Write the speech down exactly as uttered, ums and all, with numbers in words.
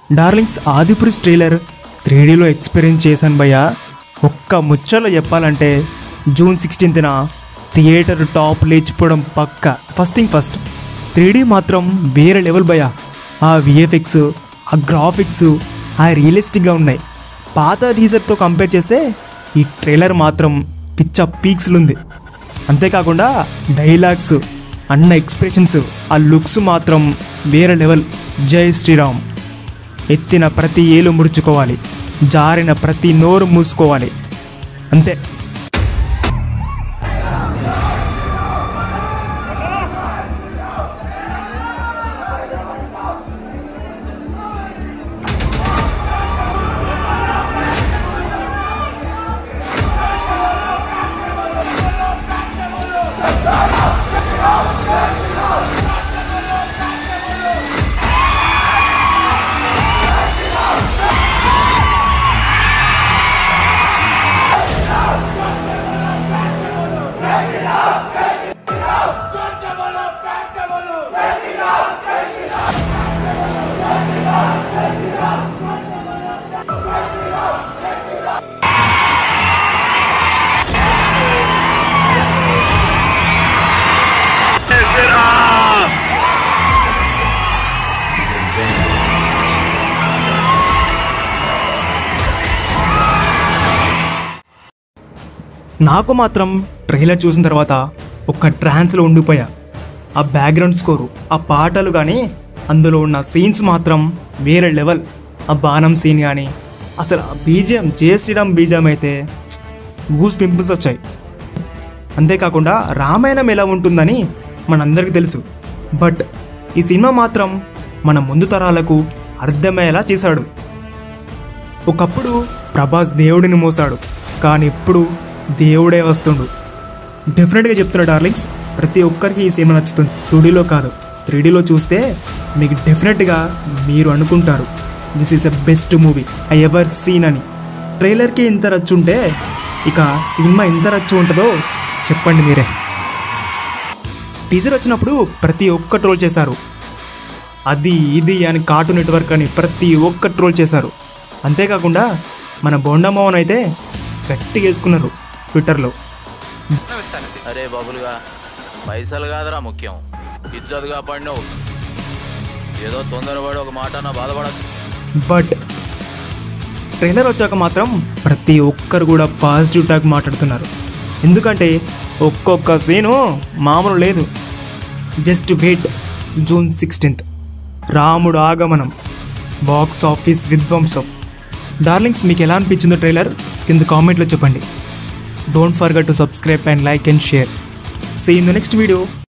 Darlings Adipurush trailer three డీలో experience చేశాను భయ్యా. ఒక్క ముచ్చట్లో చెప్పాలంటే జూన్ సిక్స్టీన్త్న థియేటర్ టాప్ లేచిపోవడం పక్క. First thing first, three D మాత్రం వేరే లెవెల్ భయ్యా. ఆ విఎఫ్ఎక్స్, ఆ గ్రాఫిక్స్, ఆ రియలిస్టిక్గా ఉన్నాయి. పాత టీజర్తో కంపేర్ చేస్తే ఈ ట్రైలర్ మాత్రం పిచ్చ పీక్స్లుంది. అంతేకాకుండా డైలాగ్స్, అన్న ఎక్స్ప్రెషన్స్, ఆ లుక్స్ మాత్రం వేరే లెవెల్. జై శ్రీరామ్. ఎత్తిన ప్రతి ఏలు ముడుచుకోవాలి, జారిన ప్రతి నోరు మూసుకోవాలి, అంతే. నాకు మాత్రం ట్రైలర్ చూసిన తర్వాత ఒక ట్రాన్స్లో ఉండిపోయా. ఆ బ్యాక్గ్రౌండ్ స్కోరు, ఆ పాటలు కానీ, అందులో ఉన్న సీన్స్ మాత్రం వేరే లెవెల్. ఆ బాణం సీన్ కానీ, అసలు ఆ బీజిఎం, జయ శ్రీరామ్ బీజిఎం అయితే గూస్ పింపుల్స్ వచ్చాయి. అంతేకాకుండా రామాయణం ఎలా ఉంటుందని మనందరికీ తెలుసు. బట్ ఈ సినిమా మాత్రం మన ముందు తరాలకు అర్థమయ్యేలా చేశాడు. ఒకప్పుడు ప్రభాస్ దేవుడిని మోసాడు, కానీ ఇప్పుడు దేవుడే వస్తుండు. డెఫినెట్గా చెప్తున్నా డార్లింగ్స్, ప్రతి ఒక్కరికి ఈ సినిమా నచ్చుతుంది. టూ డీలో కాదు, త్రీ డీలో చూస్తే మీకు డెఫినెట్గా మీరు అనుకుంటారు this is a best movie I ever seen అని. ట్రైలర్కి ఇంత రచ్చు ఉంటే ఇక సినిమా ఎంత రచ్చు ఉంటుందో చెప్పండి మీరే. టీజర్ వచ్చినప్పుడు ప్రతి ఒక్క ట్రోల్ చేశారు. అది ఇది అని, కార్టూన్ నెట్వర్క్ అని ప్రతి ఒక్క ట్రోల్ చేశారు. అంతేకాకుండా మన బోండమ్మోహన్ అయితే గట్టిగా వేసుకున్నారు ట్విట్టర్లో. అరే బాబులుగా, పైసలు కాదురా ముఖ్యం, ఇజ్జత్ కాపాడినావు. ఏదో తొందరపడి ఒక మాట నా బాధపడదు. బట్ ట్రైలర్ వచ్చాక మాత్రం ప్రతి ఒక్కరు కూడా పాజిటివ్ టాక్ మాట్లాడుతున్నారు. ఎందుకంటే ఒక్కొక్క సీను మామూలు లేదు. జస్ట్ వెయిట్, జూన్ సిక్స్టీన్త్ రాముడు ఆగమనం, బాక్స్ ఆఫీస్ విధ్వంసం. డార్లింగ్స్, మీకు ఎలా అనిపించిందో ట్రైలర్ కింద కామెంట్లో చెప్పండి. Don't forget to subscribe and like and share. See in the next video.